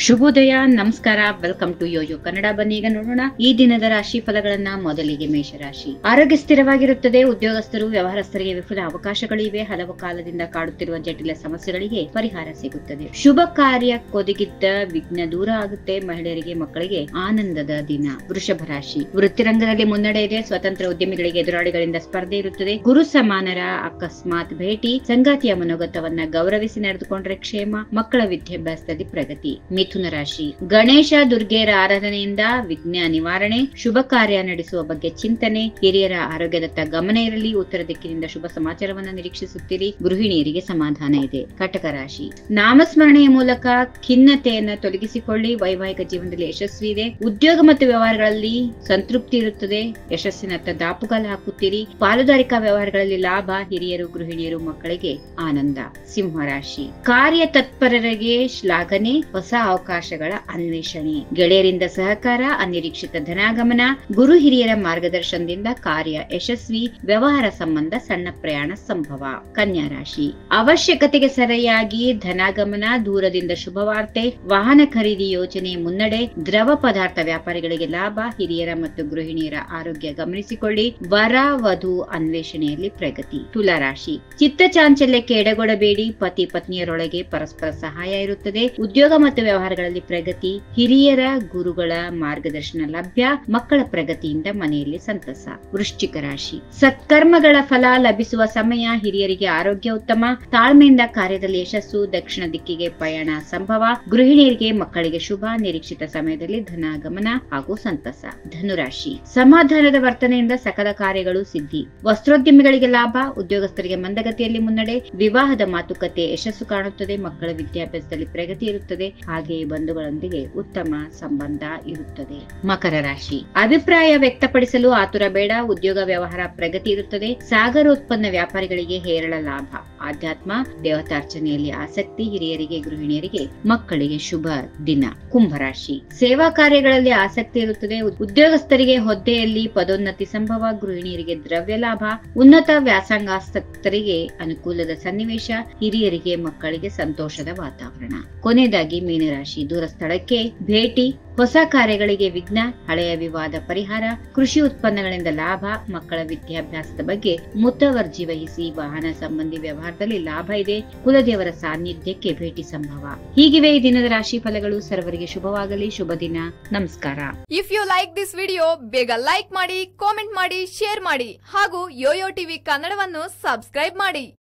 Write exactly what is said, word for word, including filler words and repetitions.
ಶುಭೋದಯ, ನಮಸ್ಕಾರ. Welcome to Yoyo Kannada. ಬನ್ನಿ ಈಗ ನೋಡೋಣ ಈ ದಿನದ ರಾಶಿ ಫಲಗಳನ್ನ. ಮೊದಲಿಗೆ ಮೇಷರಾಶಿ. ಆರೋಗ್ಯ ಸ್ಥಿರವಾಗಿರುತ್ತದೆ. ಉದ್ಯೋಗಸ್ಥರು ವ್ಯವಹಾರಸ್ಥರಿಗೆ ವಿಪುಲ ಅವಕಾಶಗಳಿವೆ. ಹಲವು ಕಾಲದಿಂದ ಕಾಡುತ್ತಿರುವ ಜಟಿಲ ಸಮಸ್ಯೆಗಳಿಗೆ ಪರಿಹಾರ ಸಿಗುತ್ತದೆ. ಶುಭ ಕಾರ್ಯ ಕೊದಗಿದ್ದ ವಿಘ್ನ ದೂರ ಆಗುತ್ತೆ. ಮಹಿಳೆಯರಿಗೆ ಮಕ್ಕಳಿಗೆ ಆನಂದದ ದಿನ. ವೃಷಭ ರಾಶಿ. ವೃತ್ತಿರಂಗದಲ್ಲಿ ಮುನ್ನಡೆ ಇದೆ. ಸ್ವತಂತ್ರ ಉದ್ಯಮಿಗಳಿಗೆ ಎದುರಾಳಿಗಳಿಂದ ಸ್ಪರ್ಧೆ ಇರುತ್ತದೆ. ಗುರು ಸಮಾನರ ಅಕಸ್ಮಾತ್ ಭೇಟಿ. ಸಂಗಾತಿಯ ಮನೋಗತವನ್ನ ಗೌರವಿಸಿ ನಡೆದುಕೊಂಡ್ರೆ ಕ್ಷೇಮ. ಮಕ್ಕಳ ವಿದ್ಯಾಭ್ಯಾಸದಲ್ಲಿ ಪ್ರಗತಿ. ಮಿಥುನ ರಾಶಿ. ಗಣೇಶ ದುರ್ಗೆಯರ ಆರಾಧನೆಯಿಂದ ವಿಘ್ನ ನಿವಾರಣೆ. ಶುಭ ಕಾರ್ಯ ನಡೆಸುವ ಬಗ್ಗೆ ಚಿಂತನೆ. ಹಿರಿಯರ ಆರೋಗ್ಯದತ್ತ ಗಮನ ಇರಲಿ. ಉತ್ತರ ದಿಕ್ಕಿನಿಂದ ಶುಭ ಸಮಾಚಾರವನ್ನು ನಿರೀಕ್ಷಿಸುತ್ತೀರಿ. ಗೃಹಿಣಿಯರಿಗೆ ಸಮಾಧಾನ ಇದೆ. ಕಟಕ ರಾಶಿ. ನಾಮಸ್ಮರಣೆಯ ಮೂಲಕ ಖಿನ್ನತೆಯನ್ನ ತೊಲಗಿಸಿಕೊಳ್ಳಿ. ವೈವಾಹಿಕ ಜೀವನದಲ್ಲಿ ಯಶಸ್ವಿ ಇದೆ. ಉದ್ಯೋಗ ಮತ್ತು ವ್ಯವಹಾರಗಳಲ್ಲಿ ಸಂತೃಪ್ತಿ ಇರುತ್ತದೆ. ಯಶಸ್ಸಿನತ್ತ ದಾಪುಗಾಲ ಹಾಕುತ್ತೀರಿ. ಪಾಲುದಾರಿಕಾ ವ್ಯವಹಾರಗಳಲ್ಲಿ ಲಾಭ. ಹಿರಿಯರು ಗೃಹಿಣಿಯರು ಮಕ್ಕಳಿಗೆ ಆನಂದ. ಸಿಂಹ ರಾಶಿ. ಕಾರ್ಯ ತತ್ಪರರಿಗೆ ಶ್ಲಾಘನೆ. ಹೊಸ ಅವಕಾಶಗಳ ಅನ್ವೇಷಣೆ. ಗೆಳೆಯರಿಂದ ಸಹಕಾರ. ಅನಿರೀಕ್ಷಿತ ಧನಾಗಮನ. ಗುರು ಹಿರಿಯರ ಮಾರ್ಗದರ್ಶನದಿಂದ ಕಾರ್ಯ ಯಶಸ್ವಿ. ವ್ಯವಹಾರ ಸಂಬಂಧ ಸಣ್ಣ ಪ್ರಯಾಣ ಸಂಭವ. ಕನ್ಯಾ ರಾಶಿ. ಅವಶ್ಯಕತೆಗೆ ಸರಿಯಾಗಿ ಧನಾಗಮನ. ದೂರದಿಂದ ಶುಭವಾರ್ತೆ. ವಾಹನ ಖರೀದಿ ಯೋಜನೆ ಮುನ್ನಡೆ. ದ್ರವ ಪದಾರ್ಥ ವ್ಯಾಪಾರಿಗಳಿಗೆ ಲಾಭ. ಹಿರಿಯರ ಮತ್ತು ಗೃಹಿಣಿಯರ ಆರೋಗ್ಯ ಗಮನಿಸಿಕೊಳ್ಳಿ. ವರ ವಧು ಅನ್ವೇಷಣೆಯಲ್ಲಿ ಪ್ರಗತಿ. ತುಲಾ ರಾಶಿ. ಚಿತ್ತ ಚಾಂಚಲ್ಯಕ್ಕೆ ಎಡೆಗೊಡಬೇಡಿ. ಪತಿ ಪತ್ನಿಯರೊಳಗೆ ಪರಸ್ಪರ ಸಹಾಯ ಇರುತ್ತದೆ. ಉದ್ಯೋಗ ಮತ್ತು ವ್ಯವಹಾರಗಳಲ್ಲಿ ಪ್ರಗತಿ. ಹಿರಿಯರ ಗುರುಗಳ ಮಾರ್ಗದರ್ಶನ ಲಭ್ಯ. ಮಕ್ಕಳ ಪ್ರಗತಿಯಿಂದ ಮನೆಯಲ್ಲಿ ಸಂತಸ. ವೃಶ್ಚಿಕ ರಾಶಿ. ಸತ್ಕರ್ಮಗಳ ಫಲ ಲಭಿಸುವ ಸಮಯ. ಹಿರಿಯರಿಗೆ ಆರೋಗ್ಯ ಉತ್ತಮ. ತಾಳ್ಮೆಯಿಂದ ಕಾರ್ಯದಲ್ಲಿ ಯಶಸ್ಸು. ದಕ್ಷಿಣ ದಿಕ್ಕಿಗೆ ಪಯಣ ಸಂಭವ. ಗೃಹಿಣಿಯರಿಗೆ ಮಕ್ಕಳಿಗೆ ಶುಭ. ನಿರೀಕ್ಷಿತ ಸಮಯದಲ್ಲಿ ಧನಾಗಮನ ಹಾಗೂ ಸಂತಸ. ಧನುರಾಶಿ. ಸಮಾಧಾನದ ವರ್ತನೆಯಿಂದ ಸಕಲ ಕಾರ್ಯಗಳು ಸಿದ್ಧಿ. ವಸ್ತ್ರೋದ್ಯಮಿಗಳಿಗೆ ಲಾಭ. ಉದ್ಯೋಗಸ್ಥರಿಗೆ ಮಂದಗತಿಯಲ್ಲಿ ಮುನ್ನಡೆ. ವಿವಾಹದ ಮಾತುಕತೆ ಯಶಸ್ಸು ಕಾಣುತ್ತದೆ. ಮಕ್ಕಳ ವಿದ್ಯಾಭ್ಯಾಸದಲ್ಲಿ ಪ್ರಗತಿ ಇರುತ್ತದೆ. ಹಾಗೆಯೇ ಬಂಧುಗಳೊಂದಿಗೆ ಉತ್ತಮ ಸಂಬಂಧ ಇರುತ್ತದೆ. ಮಕರ ರಾಶಿ. ಅಭಿಪ್ರಾಯ ವ್ಯಕ್ತಪಡಿಸಲು ಆತುರ ಬೇಡ. ಉದ್ಯೋಗ ವ್ಯವಹಾರ ಪ್ರಗತಿ ಇರುತ್ತದೆ. ಸಾಗರೋತ್ಪನ್ನ ವ್ಯಾಪಾರಿಗಳಿಗೆ ಹೇರಳ ಲಾಭ. ಆಧ್ಯಾತ್ಮ ದೇವತಾರ್ಚನೆಯಲ್ಲಿ ಆಸಕ್ತಿ. ಹಿರಿಯರಿಗೆ ಗೃಹಿಣಿಯರಿಗೆ ಮಕ್ಕಳಿಗೆ ಶುಭ ದಿನ. ಕುಂಭರಾಶಿ. ಸೇವಾ ಕಾರ್ಯಗಳಲ್ಲಿ ಆಸಕ್ತಿ ಇರುತ್ತದೆ. ಉದ್ಯೋಗಸ್ಥರಿಗೆ ಹುದ್ದೆಯಲ್ಲಿ ಪದೋನ್ನತಿ ಸಂಭವ. ಗೃಹಿಣಿಯರಿಗೆ ದ್ರವ್ಯ ಲಾಭ. ಉನ್ನತ ವ್ಯಾಸಂಗಾಸಕ್ತರಿಗೆ ಅನುಕೂಲದ ಸನ್ನಿವೇಶ. ಹಿರಿಯರಿಗೆ ಮಕ್ಕಳಿಗೆ ಸಂತೋಷದ ವಾತಾವರಣ. ಕೊನೆಯದಾಗಿ ಮೀನರಾಶಿ. ದೂರ ಸ್ಥಳಕ್ಕೆ ಭೇಟಿ. ಹೊಸ ಕಾರ್ಯಗಳಿಗೆ ವಿಘ್ನ. ಹಳೆಯ ವಿವಾದ ಪರಿಹಾರ. ಕೃಷಿ ಉತ್ಪನ್ನಗಳಿಂದ ಲಾಭ. ಮಕ್ಕಳ ವಿದ್ಯಾಭ್ಯಾಸದ ಬಗ್ಗೆ ಮುತುವರ್ಜಿ ವಹಿಸಿ. ವಾಹನ ಸಂಬಂಧಿ ವ್ಯವಹಾರದಲ್ಲಿ ಲಾಭ ಇದೆ. ಕುಲದೇವರ ಸಾನ್ನಿಧ್ಯಕ್ಕೆ ಭೇಟಿ ಸಂಭವ. ಹೀಗಿವೆ ಈ ದಿನದ ರಾಶಿ ಫಲಗಳು. ಸರ್ವರಿಗೆ ಶುಭವಾಗಲಿ. ಶುಭ ದಿನ. ನಮಸ್ಕಾರ. If you like this video, ಬೇಗ ಲೈಕ್ ಮಾಡಿ, ಕಾಮೆಂಟ್ ಮಾಡಿ, ಶೇರ್ ಮಾಡಿ ಹಾಗೂ ಯೋಯೋ ಟಿವಿ ಕನ್ನಡವನ್ನು ಸಬ್ಸ್ಕ್ರೈಬ್ ಮಾಡಿ.